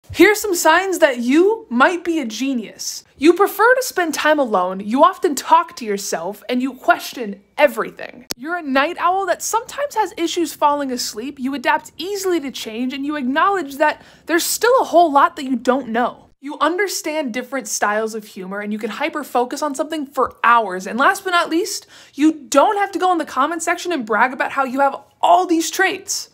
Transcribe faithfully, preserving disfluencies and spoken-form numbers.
Here's some signs that you might be a genius. You prefer to spend time alone, you often talk to yourself, and you question everything. You're a night owl that sometimes has issues falling asleep, you adapt easily to change, and you acknowledge that there's still a whole lot that you don't know. You understand different styles of humor, and you can hyper-focus on something for hours. And last but not least, you don't have to go in the comment section and brag about how you have all these traits.